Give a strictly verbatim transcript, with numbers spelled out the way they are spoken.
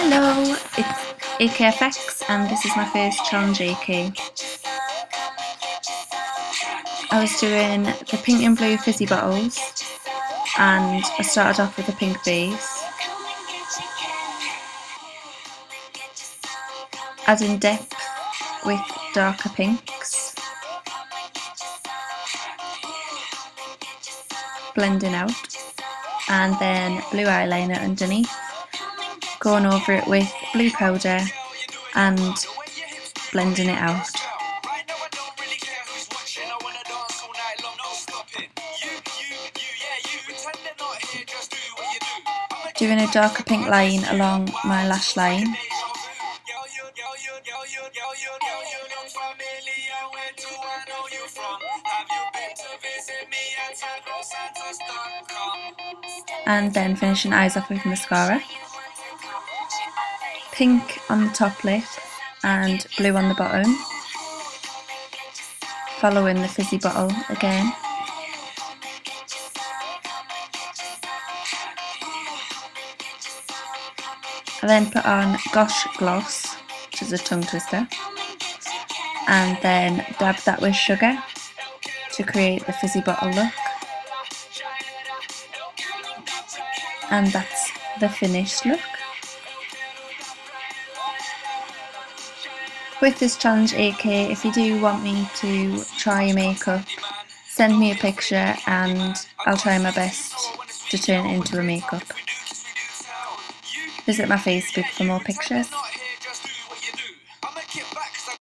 Hello, it's A K F X and this is my first challenge A K. I was doing the pink and blue fizzy bottles and I started off with a pink base, adding depth with darker pinks, blending out, and then blue eyeliner underneath, going over it with blue powder and blending it out. Doing a darker pink line along my lash line. And then finishing eyes off with mascara. Pink on the top lip and blue on the bottom. Following the fizzy bottle again. I then put on Gosh Gloss, which is a tongue twister, and then dab that with sugar to create the fizzy bottle look. And that's the finished look. With this challenge A K, if you do want me to try your makeup, send me a picture and I'll try my best to turn it into a makeup. Visit my Facebook for more pictures.